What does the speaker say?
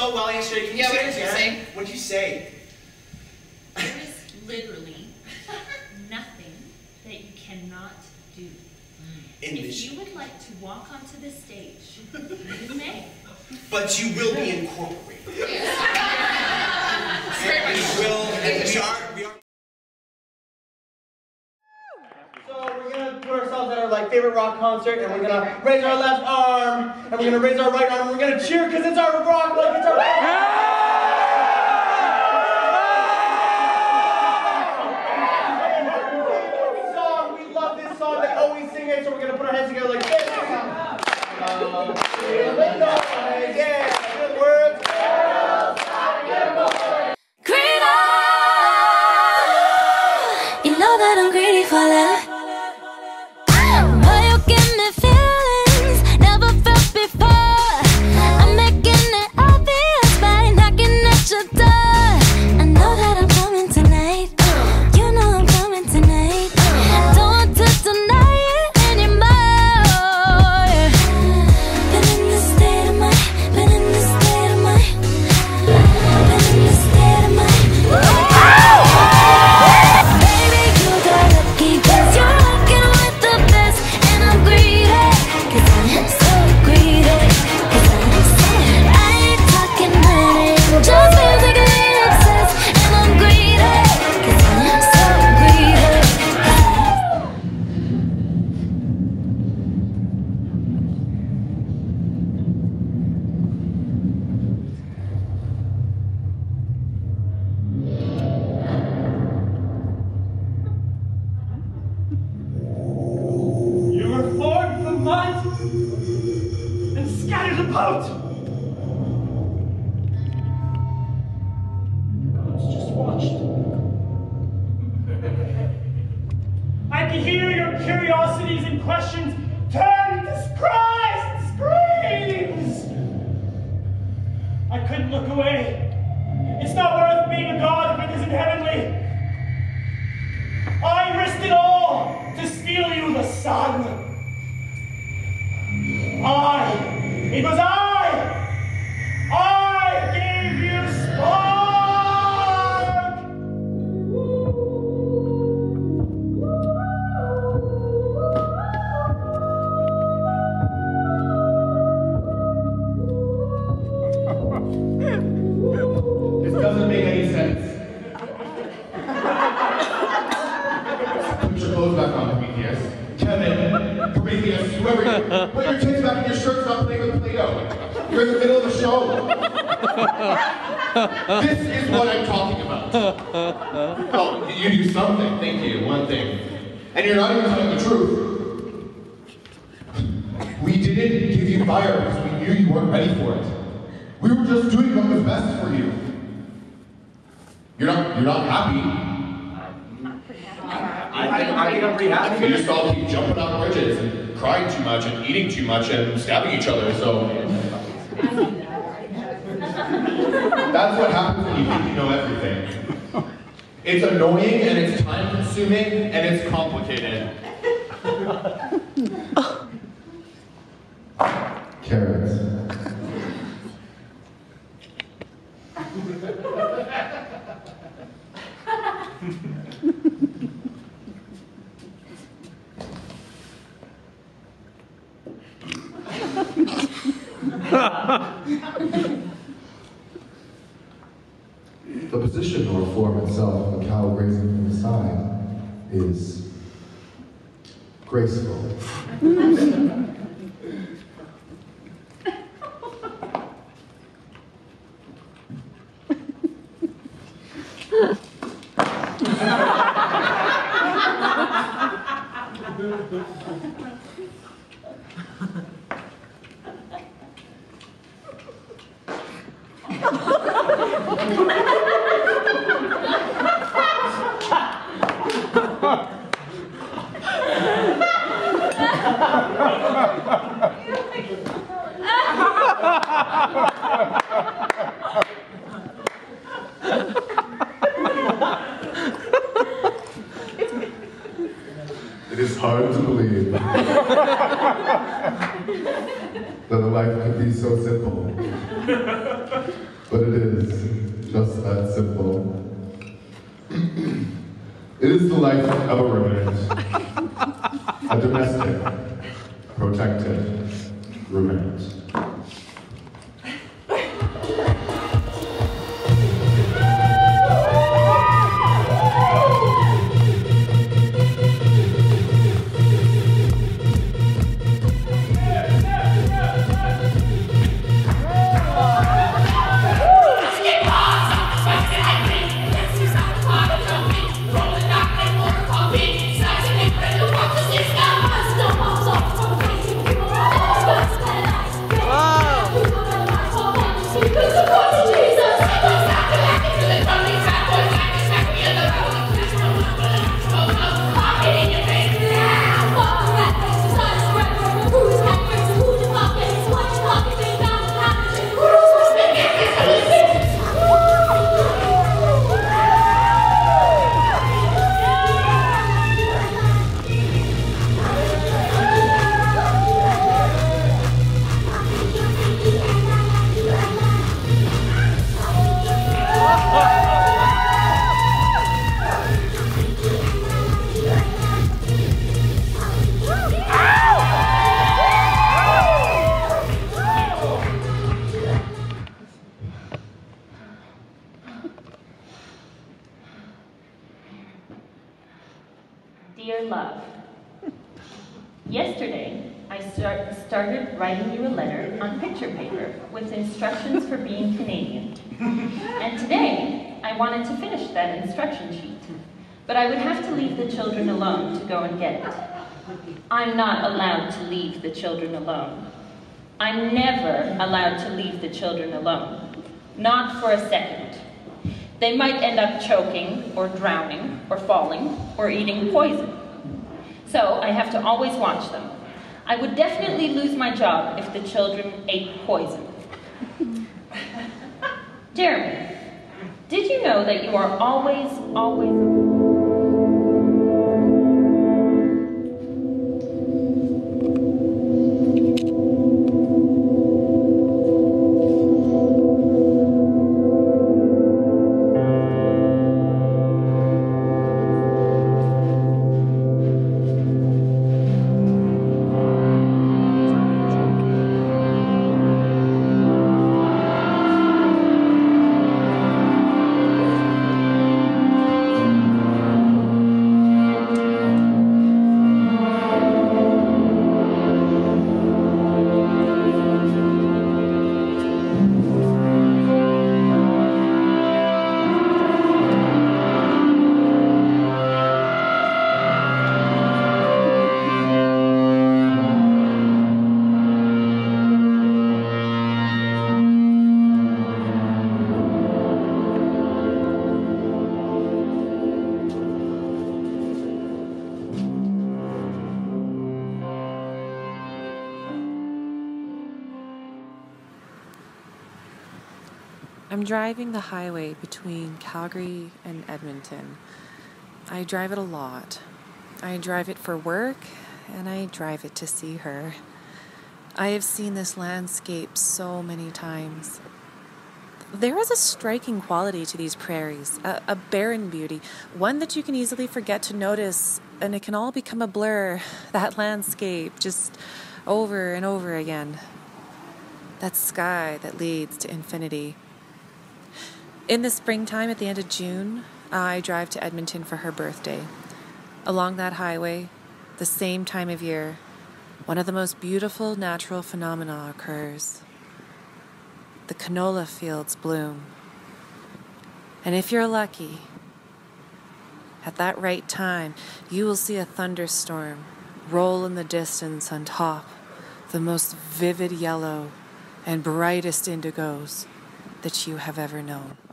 so well yesterday. Can you say it again? What'd you say? There is literally nothing that you cannot do. If you would like to walk onto the stage, you may. But you will be incorporated. Yes. We are. So we're gonna put ourselves at our favorite rock concert, and we're gonna raise our left arm, and we're gonna raise our right arm, and we're gonna cheer because it's our rock, it's our song. We love this song. They always sing it, so we're gonna put our hands together like this. Feel the noise, yeah. Good words. You know that I'm greedy for love. But you give me feelings never felt before. I'm making it obvious by knocking at your door. I know that I'm coming tonight. You know I'm coming tonight. Don't want to deny it anymore. Been in this state of mind. Been in this state of mind. Been in this state of mind. This is what I'm talking about. Oh, you do something. Thank you. One thing. And you're not even telling the truth. We didn't give you fire because we knew you weren't ready for it. We were just doing what was best for you. You're not happy. I think I'm pretty happy. You just all keep jumping off bridges and crying too much and eating too much and stabbing each other, so... That's what happens when you think you know everything. It's annoying, and it's time-consuming, and it's complicated. Carrots. The position or form itself of a cow grazing from the side is graceful. It is hard to believe. that a life could be so simple. But it is just that simple. It is the life of a ruminant. A domestic, protected ruminant. Dear love, yesterday I started writing you a letter on picture paper with instructions for being Canadian. And today I wanted to finish that instruction sheet, but I would have to leave the children alone to go and get it. I'm not allowed to leave the children alone. I'm never allowed to leave the children alone, not for a second. They might end up choking, or drowning, or falling, or eating poison. So I have to always watch them. I would definitely lose my job if the children ate poison. Jeremy, did you know that you are always... I'm driving the highway between Calgary and Edmonton. I drive it a lot. I drive it for work, and I drive it to see her. I have seen this landscape so many times. There is a striking quality to these prairies, a barren beauty, one that you can easily forget to notice, and it can all become a blur, that landscape, just over and over again. That sky that leads to infinity. In the springtime, at the end of June, I drive to Edmonton for her birthday. Along that highway, the same time of year, one of the most beautiful natural phenomena occurs. The canola fields bloom. And if you're lucky, at that right time, you will see a thunderstorm roll in the distance on top the most vivid yellow and brightest indigos that you have ever known.